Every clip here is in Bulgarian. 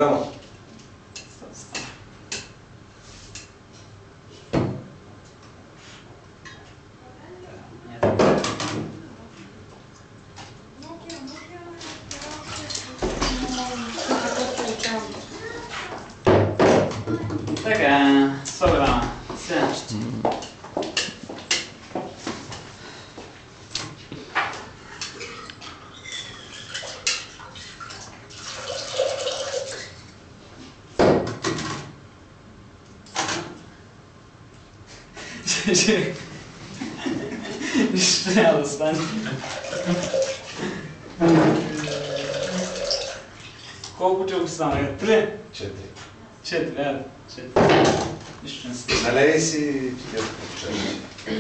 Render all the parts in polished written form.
Tamam. Така, собираме. Сега. Нищо няма да стане. Колко чук стана? 3? 4. 4, 4. Нищо не стане. Налей си чаши.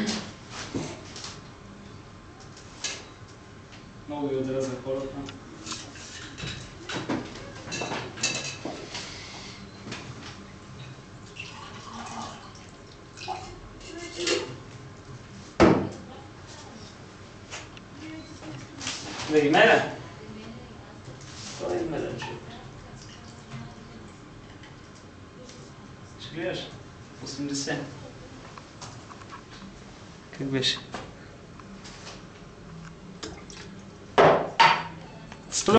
Много ви удара за хората. Да ги меря? Това е меря, че. Ще гледаш? 80. Как беше?